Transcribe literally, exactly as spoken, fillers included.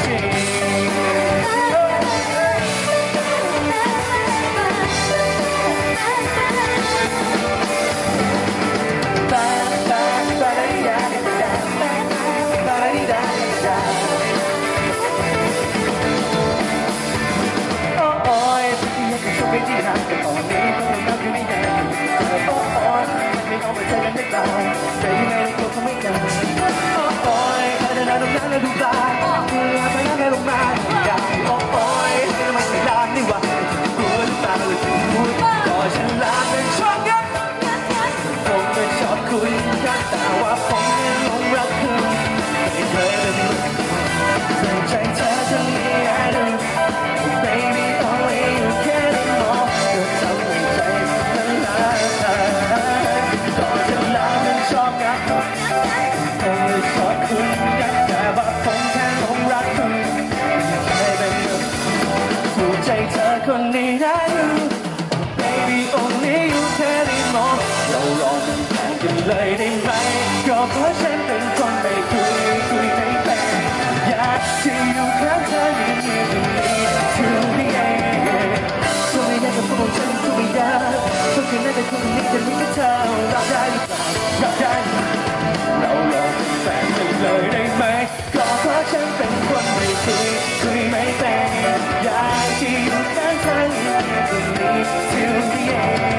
ที่รักแต่ตอนนี้ต้องรักอยู่ในใจเธอโอ้โอ้ไม่เอาไปเจอกันได้เปล่าใจยังไงก็คงไม่ได้โอ้โอ้เธอจะนานตรงนั้นแล้วดูตาเธอไปนั่งแค่ลงมาอยากโอ้โอ้เธอไม่ใช่ลานนี่หว่ากลัวหรือเปล่าหรือพูดก็ฉันลาเป็นชอบกันผมก็ชอบคุณกันแต่ว่าผมยังหลงรักคุณไม่เคยเป็นใส่ใจเธอจะมีอะไร baby only you can more ก็ทำให้ใจฉันละลายก็ฉันลาเป็นชอบกันผมก็ชอบคุณกันแต่ว่าผมแค่หลงรักคุณไม่เคยเป็นถูกใจเธอคนนี้ได้ baby only you can more เราลองเป็นแฟนกันเลยได้ไหมก็เพราะฉันเป็นคนไม่คุยคุยไม่เป็นอยากที่อยู่ข้างเธออยู่ที่ตรงนี้ถึงที่เองก็ไม่อยากจะพูดฉันก็ไม่อยากเพราะแค่นั้นแต่คนนี้จะมีแค่เธอรับได้หรือเปล่ารับได้เราลองเป็นแฟนกันเลยได้ไหมก็เพราะฉันเป็นคนไม่คุยคุยไม่เป็นอยากที่อยู่ข้างเธออยู่ที่ตรงนี้ถึงที่เอง